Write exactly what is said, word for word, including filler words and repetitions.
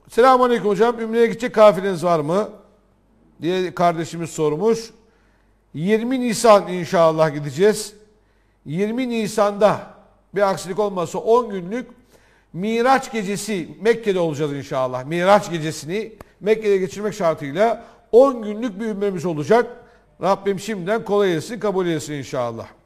Selamünaleyküm hocam. Ümre'ye gidecek kafileniz var mı? Diye kardeşimiz sormuş. yirmi Nisan inşallah gideceğiz. yirmi Nisan'da bir aksilik olmazsa on günlük Miraç gecesi Mekke'de olacağız inşallah. Miraç gecesini Mekke'de geçirmek şartıyla on günlük bir ümremiz olacak. Rabbim şimdiden kolay etsin, kabul etsin inşallah.